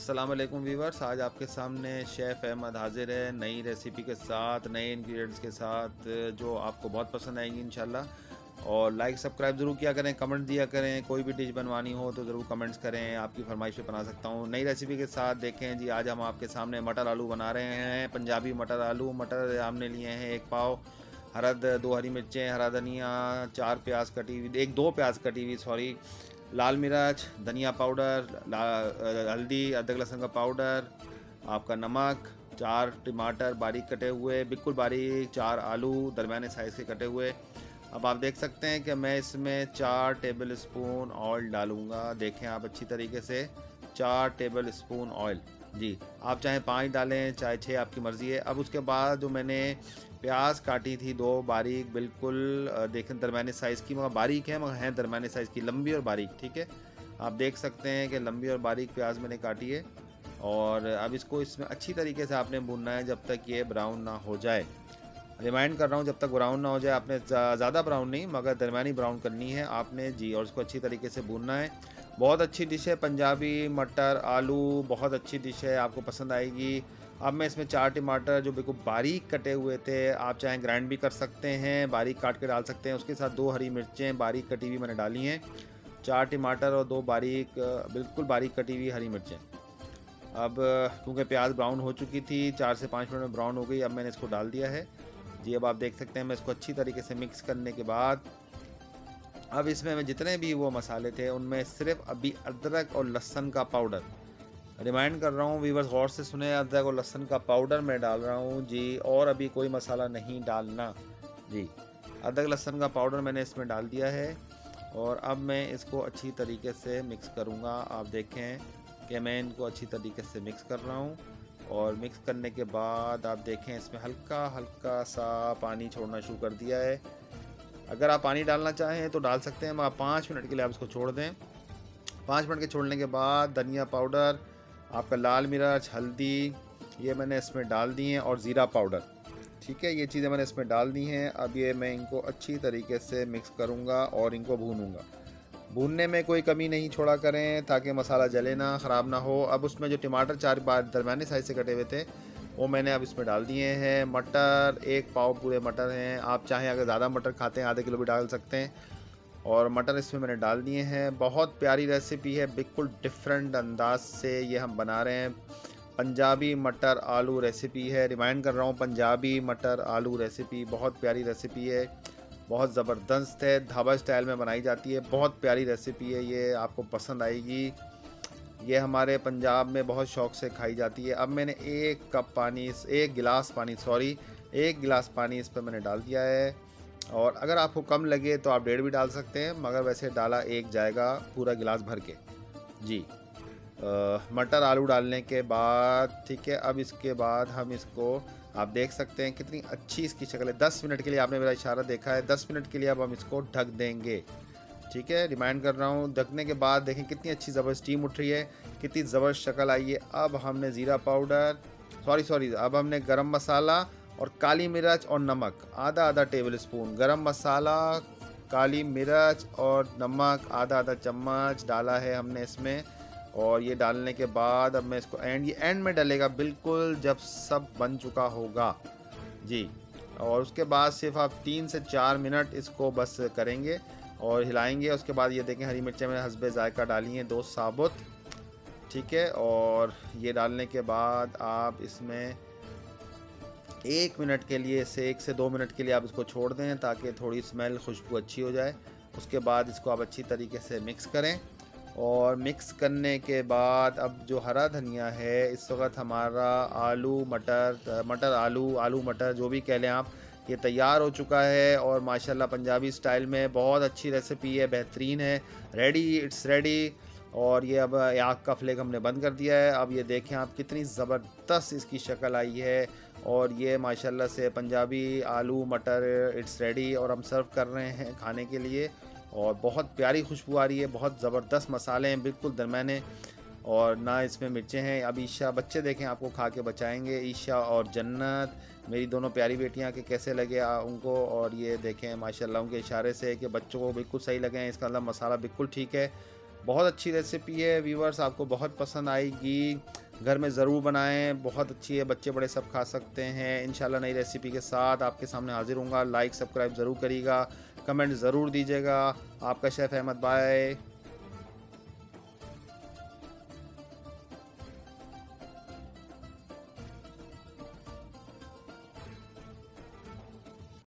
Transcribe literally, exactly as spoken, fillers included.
अस्सलाम वालेकुम वीवर्स। आज आपके सामने शेफ़ अहमद हाजिर है नई रेसिपी के साथ, नए इंग्रेडिएंट्स के साथ जो आपको बहुत पसंद आएंगी इंशाल्लाह। और लाइक सब्सक्राइब ज़रूर किया करें, कमेंट दिया करें। कोई भी डिश बनवानी हो तो ज़रूर कमेंट्स करें, आपकी फरमाइश पे बना सकता हूँ। नई रेसिपी के साथ देखें जी, आज हम आपके सामने मटर आलू बना रहे हैं, पंजाबी मटर आलू। मटर हमने लिए हैं एक पाव, हरद दो, हरी मिर्चें, हरा धनिया, चार प्याज कटी हुई, एक दो प्याज कटी हुई सॉरी, लाल मिर्च, धनिया पाउडर, हल्दी, अदरक लहसुन का पाउडर, आपका नमक, चार टमाटर बारीक कटे हुए, बिल्कुल बारीक, चार आलू दरमियाने साइज़ के कटे हुए। अब आप देख सकते हैं कि मैं इसमें चार टेबल स्पून ऑयल डालूँगा। देखें आप अच्छी तरीके से, चार टेबल स्पून ऑयल जी। आप चाहे पाँच डालें चाहे छः, आपकी मर्ज़ी है। अब उसके बाद जो मैंने प्याज काटी थी दो बारीक, बिल्कुल देखें दरमियाने साइज़ की, मगर बारीक है मगर हैं दरमियाने साइज़ की, लंबी और बारीक, ठीक है। आप देख सकते हैं कि लंबी और बारीक प्याज मैंने काटी है। और अब इसको इसमें अच्छी तरीके से आपने भूनना है जब तक ये ब्राउन ना हो जाए। रिमाइंड कर रहा हूँ, जब तक ब्राउन ना हो जाए। आपने ज़्यादा ब्राउन नहीं मगर दरमियानी ब्राउन करनी है आपने जी। और इसको अच्छी तरीके से भूनना है। बहुत अच्छी डिश है पंजाबी मटर आलू, बहुत अच्छी डिश है, आपको पसंद आएगी। अब मैं इसमें चार टमाटर जो बिल्कुल बारीक कटे हुए थे, आप चाहें ग्राइंड भी कर सकते हैं, बारीक काट के डाल सकते हैं। उसके साथ दो हरी मिर्चें बारीक कटी हुई मैंने डाली हैं, चार टमाटर और दो बारीक बिल्कुल बारीक कटी हुई हरी मिर्चें। अब क्योंकि प्याज ब्राउन हो चुकी थी, चार से पाँच मिनट में ब्राउन हो गई, अब मैंने इसको डाल दिया है जी। अब आप देख सकते हैं, मैं इसको अच्छी तरीके से मिक्स करने के बाद अब इसमें मैं जितने भी वो मसाले थे उनमें सिर्फ अभी अदरक और लहसुन का पाउडर, रिमाइंड कर रहा हूँ वीवर्स गौर से सुने, अदरक और लहसुन का पाउडर मैं डाल रहा हूँ जी। और अभी कोई मसाला नहीं डालना जी। अदरक लहसुन का पाउडर मैंने इसमें डाल दिया है और अब मैं इसको अच्छी तरीके से मिक्स करूँगा। आप देखें कि मैं इनको अच्छी तरीके से मिक्स कर रहा हूँ। और मिक्स करने के बाद आप देखें इसमें हल्का हल्का सा पानी छोड़ना शुरू कर दिया है। अगर आप पानी डालना चाहें तो डाल सकते हैं, मगर पाँच मिनट के लिए आप इसको छोड़ दें। पाँच मिनट के छोड़ने के बाद धनिया पाउडर, आपका लाल मिर्च, हल्दी, ये मैंने इसमें डाल दी हैं, और ज़ीरा पाउडर, ठीक है। ये चीज़ें मैंने इसमें डाल दी हैं। अब ये मैं इनको अच्छी तरीके से मिक्स करूँगा और इनको भूनूँगा। भूनने में कोई कमी नहीं छोड़ा करें ताकि मसाला जले ना, ख़राब ना हो। अब उसमें जो टमाटर चार बार दरमियाने साइज़ से कटे हुए थे वो मैंने अब इसमें डाल दिए हैं। मटर एक पाव पूरे मटर हैं, आप चाहें अगर ज़्यादा मटर खाते हैं आधे किलो भी डाल सकते हैं। और मटर इसमें मैंने डाल दिए हैं। बहुत प्यारी रेसिपी है, बिल्कुल डिफरेंट अंदाज से ये हम बना रहे हैं। पंजाबी मटर आलू रेसिपी है, रिमाइंड कर रहा हूँ, पंजाबी मटर आलू रेसिपी बहुत प्यारी रेसिपी है, बहुत ज़बरदस्त है, ढाबा स्टाइल में बनाई जाती है। बहुत प्यारी रेसिपी है, ये आपको पसंद आएगी। ये हमारे पंजाब में बहुत शौक़ से खाई जाती है। अब मैंने एक कप पानी, एक गिलास पानी सॉरी एक गिलास पानी इस पर मैंने डाल दिया है। और अगर आपको कम लगे तो आप डेढ़ भी डाल सकते हैं, मगर वैसे डाला एक जाएगा पूरा गिलास भर के जी। आ, मटर आलू डालने के बाद, ठीक है। अब इसके बाद हम इसको, आप देख सकते हैं कितनी अच्छी इसकी शक्ल है। दस मिनट के लिए आपने मेरा इशारा देखा है, दस मिनट के लिए अब हम इसको ढक देंगे, ठीक है। रिमाइंड कर रहा हूँ, ढकने के बाद देखें कितनी अच्छी ज़बरदस्त स्टीम उठ रही है, कितनी ज़बरदस्त शक्ल आई है। अब हमने ज़ीरा पाउडर सॉरी सॉरी अब हमने गरम मसाला और काली मिर्च और नमक आधा आधा टेबल स्पून, गरम मसाला, काली मिर्च और नमक आधा आधा चम्मच डाला है हमने इसमें। और ये डालने के बाद अब मैं इसको एंड ये एंड में डलेगा बिल्कुल जब सब बन चुका होगा जी। और उसके बाद सिर्फ आप तीन से चार मिनट इसको बस करेंगे और हिलाएंगे। उसके बाद ये देखें हरी मिर्चें मैंने हस्बे जायका डाली हैं, दो साबुत, ठीक है। और ये डालने के बाद आप इसमें एक मिनट के लिए से एक से दो मिनट के लिए आप इसको छोड़ दें ताकि थोड़ी स्मेल खुशबू अच्छी हो जाए। उसके बाद इसको आप अच्छी तरीके से मिक्स करें। और मिक्स करने के बाद अब जो हरा धनिया है, इस वक्त हमारा आलू मटर मटर आलू आलू मटर जो भी कह लें आप, ये तैयार हो चुका है। और माशाल्लाह पंजाबी स्टाइल में बहुत अच्छी रेसिपी है, बेहतरीन है, रेडी, इट्स रेडी। और ये अब आग का फ्लेक हमने बंद कर दिया है। अब ये देखें आप कितनी ज़बरदस्त इसकी शक्ल आई है। और ये माशाल्लाह से पंजाबी आलू मटर इट्स रेडी और हम सर्व कर रहे हैं खाने के लिए। और बहुत प्यारी खुशबू आ रही है, बहुत ज़बरदस्त मसाले हैं बिल्कुल दरमियाने, और ना इसमें मिर्चें हैं। अब ईशा बच्चे देखें आपको खा के बचाएंगे, ईशा और जन्नत मेरी दोनों प्यारी बेटियां, कि कैसे लगे आ, उनको। और ये देखें माशाल्लाह उनके इशारे से कि बच्चों को बिल्कुल सही लगे हैं, इसका मतलब मसाला बिल्कुल ठीक है। बहुत अच्छी रेसिपी है व्यूअर्स, आपको बहुत पसंद आएगी। घर में ज़रूर बनाएं, बहुत अच्छी है, बच्चे बड़े सब खा सकते हैं। इंशाल्लाह नई रेसिपी के साथ आपके सामने हाजिर होऊंगा। लाइक सब्सक्राइब ज़रूर करिएगा, कमेंट ज़रूर दीजिएगा। आपका शेफ़ अहमद, बाय।